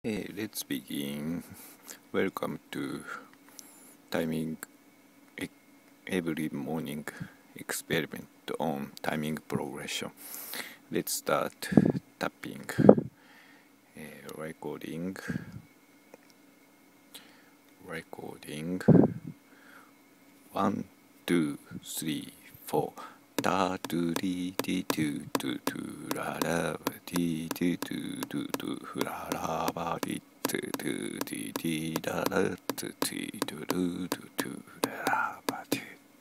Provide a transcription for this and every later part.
Let's begin. Welcome to timing every morning experiment on timing progression. Let's start tapping, recording. 1, 2, 3, 4. Da do di di do do do la la di di do do do la la ba di do do di di da la do di do do do do la ba di.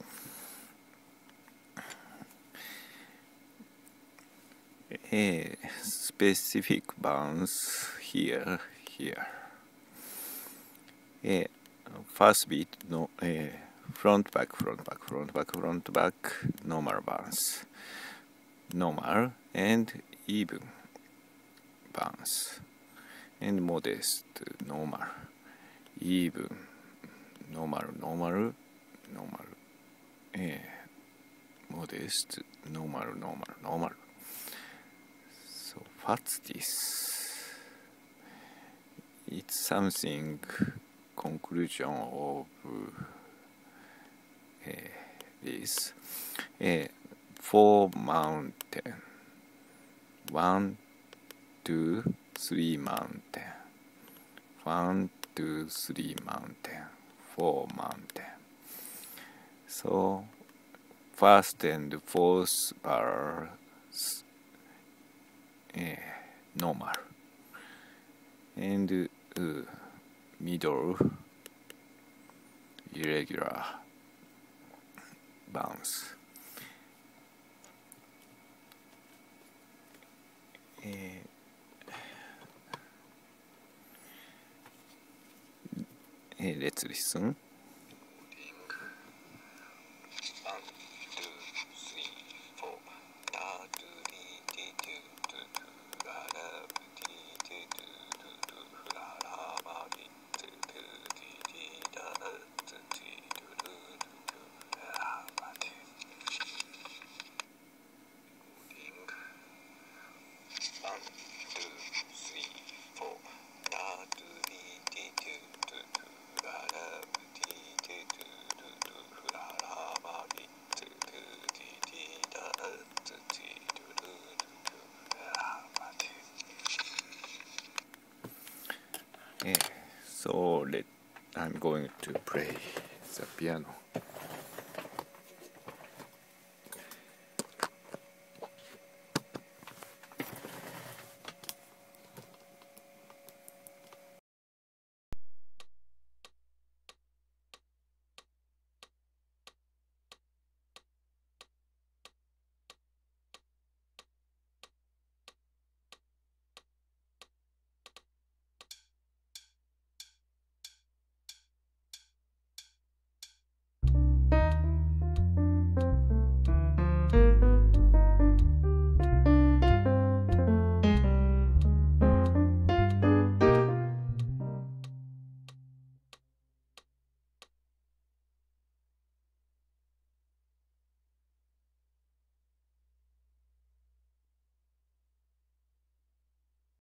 Specific bounce here. First beat no front back, normal bounce, normal and even bounce, and modest, normal, even, normal, modest, normal. So what's this? It's something conclusion of this 4 mountain, 1, 2, 3 mountain, 1, 2, 3 mountain, 4 mountain. So first and fourth are normal, and middle irregular bounce. Let's listen. 1, 2, 3, 4. Da do di di do do do la la di di do do do la la ba di do do di di da la do di do do do la ba di. 1, 2, 3, 4. Da do di di do do do la la di di do do do la la ba di do do di di da la do di do do do la ba di. So I'm going to play the piano.